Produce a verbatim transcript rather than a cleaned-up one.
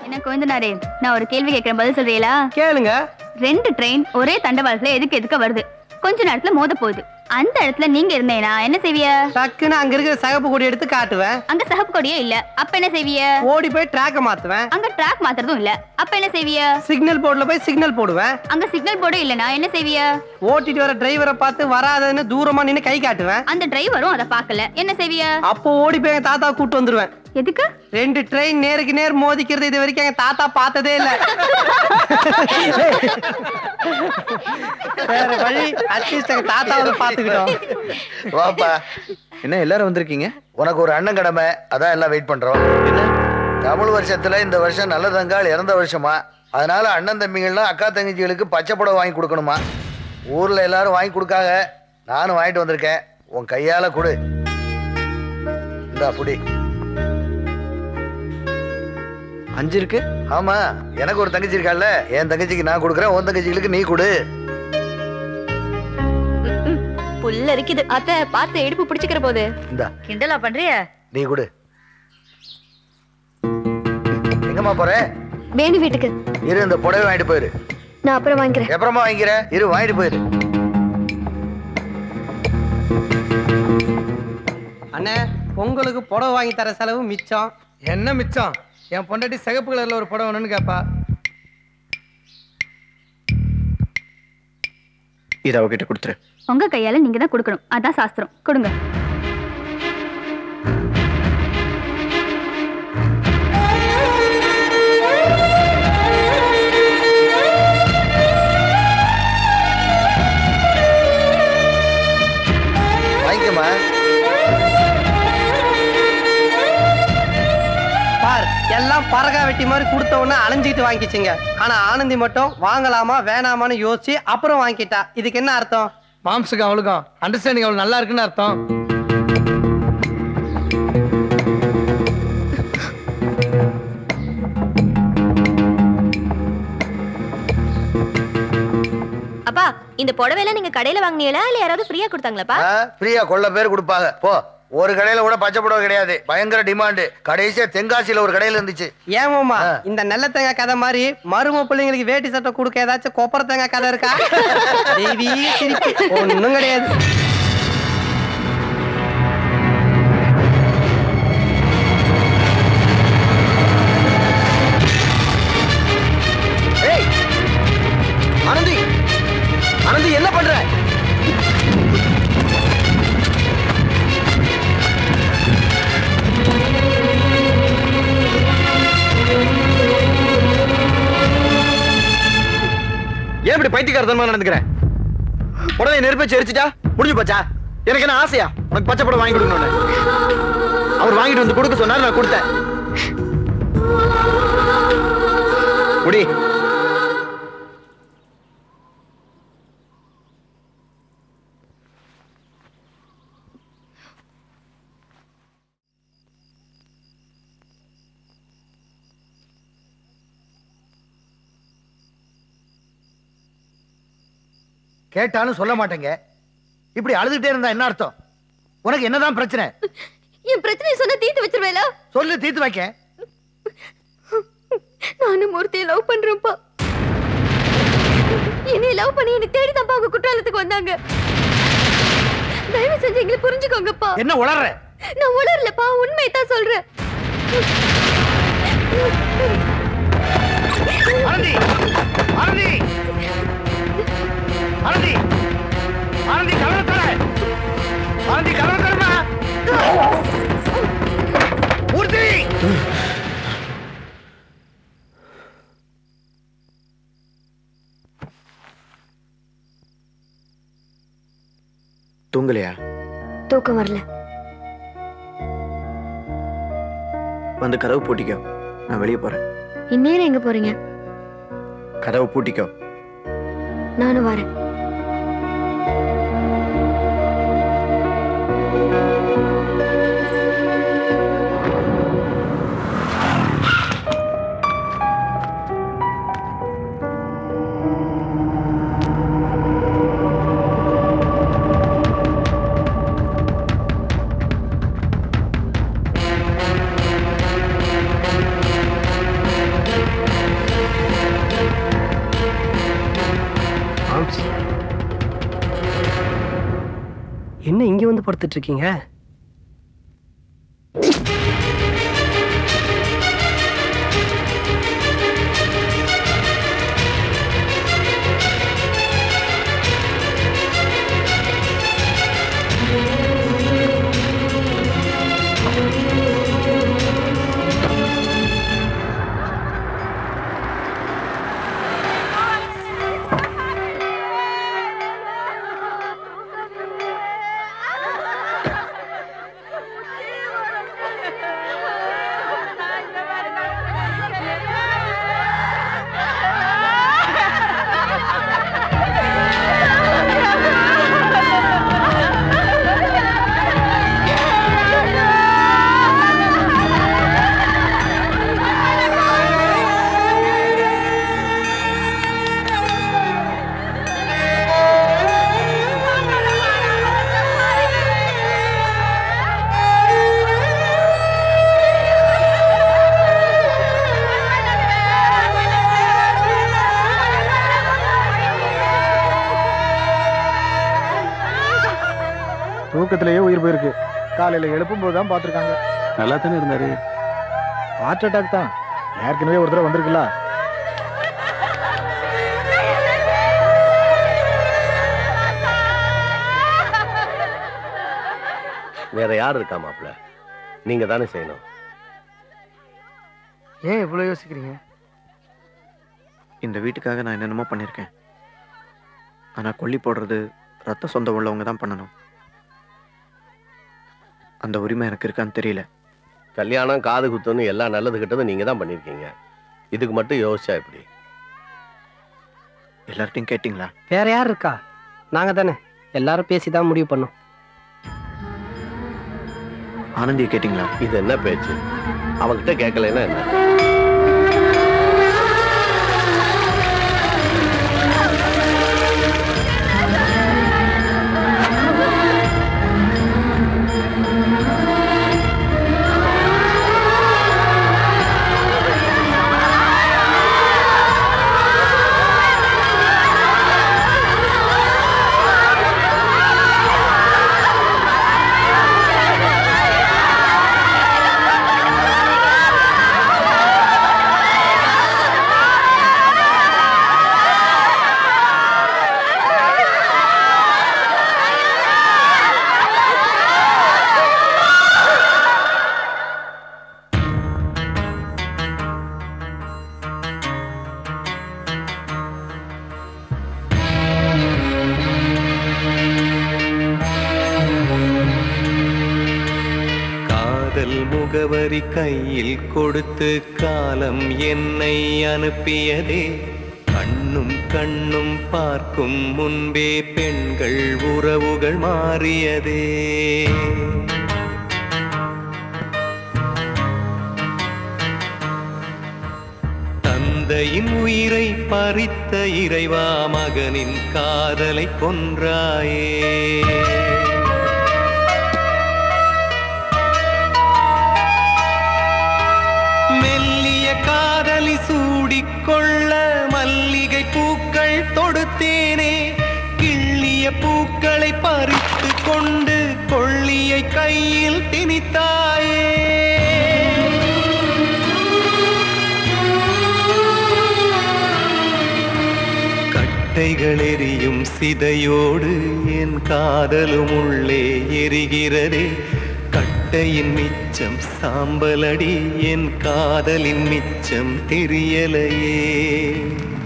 என்ன கோவிந்தனாரே, நான் ஒரு கேள்வி கேட்கிறேன், பதில் சொல்றீங்களா? கேளுங்க. ரெண்டு ட்ரெயின் ஒரே தண்டவாளத்துல எதுக்கு எதுக்க வருது, கொஞ்ச நேரத்துல மோத போகுது. அந்த இடத்துல நீங்க இருந்தேனா என்ன செய்விய? டக்குன்னு அங்க இருக்கிற சிகப்பு கொடி எடுத்து காட்டுவேன். அங்க சிகப்பு கொடியே இல்ல, அப்ப என்ன செய்விய? ஓடி போய் ட்ராக்க மாத்துவேன். அங்க ட்ராக் மாத்துறதும் இல்ல, அப்ப என்ன செய்விய? சிக்னல் போர்டுல போய் சிக்னல் போடுவேன். அங்க சிக்னல் போர்டு இல்லனா என்ன செய்விய? ஓட்டிட்டு வர டிரைவரை பார்த்து வராதன்னு தூரமா நின்னு கை காட்டுவேன். அந்த டிரைவரும் அத பார்க்கல, என்ன செய்விய? அப்போ ஓடி போய் எங்க தாத்தா கூட்டு வந்துருவேன். எதுக்கு? ரெண்டு ட்ரெயின் நேருக்கு நேர் மோதிக்கிறது இது வரைக்கும் எங்க தாத்தா பார்த்ததே இல்ல. வேற வழி, அட்லீஸ்ட் எங்க தாத்தாவை பாத்துக்கிட்டோம். வாப்பா, என்ன எல்லாரும் வந்திருக்கீங்க? உனக்கு ஒரு அண்ணன் கடமை, அதான் எல்லாம் வெயிட் பண்றோம். என்ன தமிழ் வருஷத்துல இந்த வருஷம் நல்ல தங்கால் இறந்த வருஷமா, அதனால அண்ணன் தம்பிகள்லாம் அக்கா தங்கச்சிகளுக்கு பச்சை புடவை வாங்கி கொடுக்கணுமா. ஊர்ல எல்லாரும் வாங்கி கொடுக்காக, நானும் வாங்கிட்டு வந்திருக்கேன். உன் கையால கொடு. இந்தா புடி. அஞ்சு இருக்கு. ஆமா, எனக்கு ஒரு தங்கச்சி இருக்கால, என் தங்கச்சிக்கு நான் கொடுக்குறேன், உன் தங்கச்சிகளுக்கு நீ கொடு. புல்ல இருக்குது அத்தை, பார்த்து இடுப்பு பிடிச்சுக்கிற போது. இந்தா கிண்டலா பண்றிய? நீ கொடு. எங்கம்மா போற? வேணி வீட்டுக்கு. இரு, இந்த புடவை வாங்கிட்டு போயிரு. நான் அப்புறம் வாங்கிக்கிறேன். எப்பறமா வாங்கிக்கிற? இரு, வாங்கிட்டு போயிரு. அண்ணே, உங்களுக்கு புடவை வாங்கி தர செலவு மிச்சம். என்ன மிச்சம்? என் பொண்டாட்டி சிகப்பு கலர்ல ஒரு புடவை வேணும்னு கேப்பா. இத அவகிட்ட கொடுத்துரு. உங்க கையால நீங்க தான் கொடுக்கணும், அதான் சாஸ்திரம். கொடுங்க. வாங்கிக்கமா. பார், எல்லாம் பறகா வெட்டி மாதிரி கொடுத்த உடனே அலைஞ்சிட்டு வாங்கிச்சிங்க. ஆனா ஆனந்தி மட்டும் வாங்கலாமா வேணாமான்னு யோசிச்சு அப்புறம் வாங்கிட்டா. இதுக்கு என்ன அர்த்தம்? மாம்சுக்கு அவளுக்கும் அண்டர்ஸ்டாண்டிங் அவளுக்கு நல்லா இருக்குன்னு அர்த்தம். அப்பா, இந்த புடவைலாம் நீங்க கடையில வாங்குனீங்களா இல்ல யாராவது ஃப்ரீயா கொடுத்தாங்களாப்பா? ஃப்ரீயா கொள்ள பேர் கொடுப்பாங்க. போ. ஒரு கடையில கூட பச்சை புடவை கிடையாது, பயங்கர டிமாண்டு. கடைசியா தென்காசியில ஒரு கடையில இருந்துச்சு. ஏமாமா, இந்த நல்ல தேங்காய் கதை மாதிரி மரும பிள்ளைங்களுக்கு வேட்டி சட்டை கொடுக்க ஏதாச்சும் கொப்பர தேங்காய் கதை இருக்கா? ஒண்ணும் கிடையாது. ஆனந்தி, ஆனந்தி என்ன பண்ற? ஏன் இப்படி பைத்தியக்காரத்தனமா நடந்துக்கிறேன்? உடனே நெருப்பச்சு எரிச்சிட்டா முடிஞ்சு போச்சா? எனக்கு என்ன ஆசையா உனக்கு பச்சை படம் வாங்கி கொடுக்கணும்னு? அவர் வாங்கிட்டு வந்து கொடுக்க சொன்னார், நான் கொடுத்தேன். குடி. கேட்டாலும் சொல்ல மாட்டேங்க. இப்படி அழுதுகிட்டே இருந்தா என்ன அர்த்தம்? உனக்கு என்னதான் பிரச்சனை? என் பிரச்சனையை சொன்னா தீர்த்து வச்சிருவேல? சொல்லு, தீர்த்து வைக்க. நானும் மூர்த்தியை லவ் பண்றேன்ப்பா. என்னை லவ் பண்ணி என்னை தேடி தான் அவங்க குற்றாலத்துக்கு வந்தாங்க. தயவு செஞ்சு எங்களை புரிஞ்சுக்கோங்கப்பா. என்ன உளற? நான் உளறலப்பா, உண்மையை தான் சொல்றேன். ஆனந்தி, ஆனந்தி, ஆனந்தி, ஆனந்தி கதவை தர. ஆனந்தி கதவை தரமா. மூர்த்தி, தூங்கலையா? தூக்கம் வரல. வந்து கதவு பூட்டிக்கோ, நான் வெளியே போறேன். இந்நேரம் எங்க போறீங்க? கதவு பூட்டிக்கோ. நானும் வரேன். என்ன இங்க வந்து படுத்துட்டு இருக்கீங்க? தூக்கத்திலேயே உயிர் போயிருக்கு. காலையில எழுப்பும் போதுதான் பாத்துருக்காங்க. நல்லா தானே இருந்தாரு. ஹார்ட் அட்டாக் தான். ஏற்கனவே ஒரு தடவை வந்திருக்குல்ல. வேற யார் இருக்கா மாப்ள? நீங்க தானே செய்யணும். ஏன் இவ்வளவு யோசிக்கிறீங்க? இந்த வீட்டுக்காக நான் என்னென்னமோ பண்ணியிருக்கேன். ஆனா கொல்லி போடுறது ரத்த சொந்தம் உள்ளவங்க தான் பண்ணணும். அந்த உரிமை எனக்கு இருக்கான்னு தெரியல. கல்யாணம் காது குத்துன்னு எல்லாம் நல்லது கிட்டதும் நீங்க தான் பண்ணிருக்கீங்க. இதுக்கு மட்டும் யோசிச்சா எப்படி? எல்லார்ட்டையும் கேட்டீங்களா? வேற யார் இருக்கா? நாங்க தானே எல்லாரும் பேசிதான் முடிவு பண்ணோம். ஆனந்தியை கேட்டீங்களா? இது என்ன பேச்சு? அவகிட்ட கேட்கலன்னா என்ன? முகவரி கையில் கொடுத்து காலம் என்னை அனுப்பியதே. கண்ணும் கண்ணும் பார்க்கும் முன்பே பெண்கள் உறவுகள் மாறியதே. தந்தையின் உயிரை பறித்த இறைவா, மகனின் காதலை கொன்றாயே. காதலி சூடிக்கொள்ள மல்லிகை பூக்கள் தொடுத்தேனே. கிள்ளிய பூக்களை பறித்து கொண்டு கொள்ளியை கையில் திணித்தாயே. கட்டைகள் எரியும் சிதையோடு என் காதலும் உள்ளே எரிகிறதே. கட்டையின் மிச்சம் சாம்பலடி, என் காதலின் மிச்சம் தெரியலையே.